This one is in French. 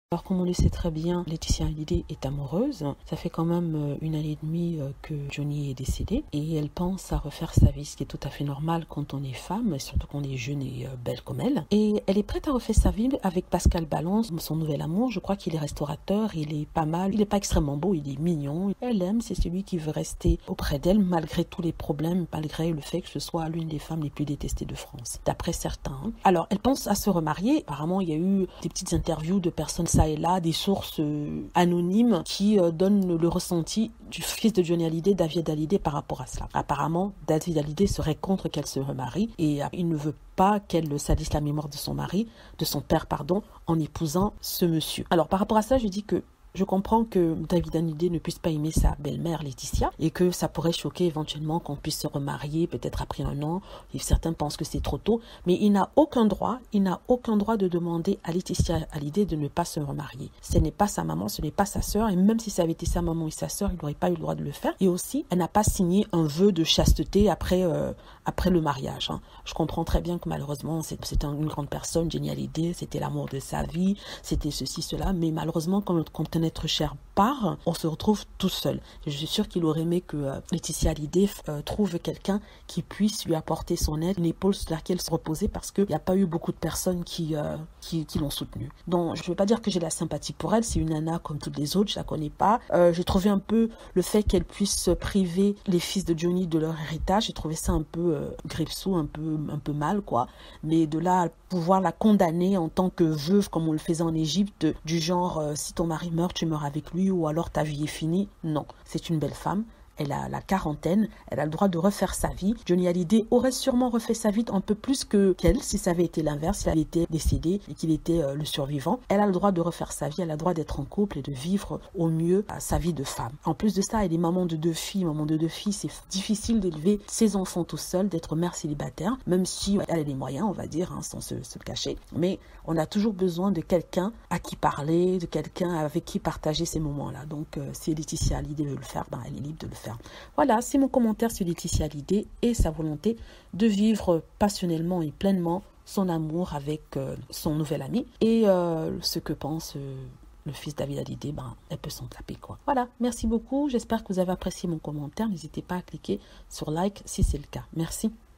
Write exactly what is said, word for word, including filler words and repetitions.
Alors comme on le sait très bien, Laetitia Hallyday est amoureuse. Ça fait quand même une année et demie que Johnny est décédé et elle pense à refaire sa vie, ce qui est tout à fait normal quand on est femme, surtout qu'on est jeune et belle comme elle. Et elle est prête à refaire sa vie avec Pascal Ballon, son nouvel amour. Je crois qu'il est restaurateur, il est pas mal, il n'est pas extrêmement beau, il est mignon. Elle aime, c'est celui qui veut rester auprès d'elle malgré tous les problèmes, malgré le fait que ce soit l'une des femmes les plus détestées de France, d'après certains. Alors elle pense à se remarier. Apparemment il y a eu des petites interviews de personnes et là, des sources euh, anonymes qui euh, donnent le ressenti du fils de Johnny Hallyday, David Hallyday, par rapport à cela. Apparemment, David Hallyday serait contre qu'elle se remarie et euh, il ne veut pas qu'elle salisse la mémoire de son mari, de son père, pardon, en épousant ce monsieur. Alors, par rapport à ça, je dis que je comprends que David Hallyday ne puisse pas aimer sa belle-mère Laetitia et que ça pourrait choquer éventuellement qu'on puisse se remarier peut-être après un an. Et certains pensent que c'est trop tôt, mais il n'a aucun droit, il n'a aucun droit de demander à Laetitia Hallyday de ne pas se remarier. Ce n'est pas sa maman, ce n'est pas sa sœur, et même si ça avait été sa maman et sa sœur, il n'aurait pas eu le droit de le faire. Et aussi, elle n'a pas signé un vœu de chasteté après euh, après le mariage. Hein. Je comprends très bien que malheureusement, c'était une grande personne, Johnny Hallyday, c'était l'amour de sa vie, c'était ceci, cela, mais malheureusement, quand, quand un être cher part, on se retrouve tout seul. Je suis sûre qu'il aurait aimé que euh, Laetitia Hallyday euh, trouve quelqu'un qui puisse lui apporter son aide, une épaule sur laquelle se reposer, parce qu'il n'y a pas eu beaucoup de personnes qui, euh, qui, qui l'ont soutenue. Donc, je ne veux pas dire que j'ai la sympathie pour elle, c'est une nana comme toutes les autres, je la connais pas. Euh, j'ai trouvé un peu le fait qu'elle puisse priver les fils de Johnny de leur héritage, j'ai trouvé ça un peu euh, grippe-sous, un peu, un peu mal, quoi. Mais de là à pouvoir la condamner en tant que veuve, comme on le faisait en Égypte, du genre, euh, si ton mari meurt, tu meurs avec lui, ou alors ta vie est finie. Non, c'est une belle femme. Elle a la quarantaine, elle a le droit de refaire sa vie. Johnny Hallyday aurait sûrement refait sa vie un peu plus que qu'elle, si ça avait été l'inverse, s'il avait été décédé et qu'il était euh, le survivant. Elle a le droit de refaire sa vie, elle a le droit d'être en couple et de vivre au mieux euh, sa vie de femme. En plus de ça, elle est maman de deux filles. Maman de deux filles, c'est difficile d'élever ses enfants tout seul, d'être mère célibataire, même si elle a les moyens, on va dire, hein, sans se, se le cacher. Mais on a toujours besoin de quelqu'un à qui parler, de quelqu'un avec qui partager ces moments-là. Donc, euh, si Laetitia Hallyday veut le faire, ben, elle est libre de le faire. Voilà, c'est mon commentaire sur Laetitia Hallyday et sa volonté de vivre passionnellement et pleinement son amour avec euh, son nouvel ami. Et euh, ce que pense euh, le fils David Hallyday, ben, elle peut s'en taper, quoi. Voilà, merci beaucoup. J'espère que vous avez apprécié mon commentaire. N'hésitez pas à cliquer sur like si c'est le cas. Merci.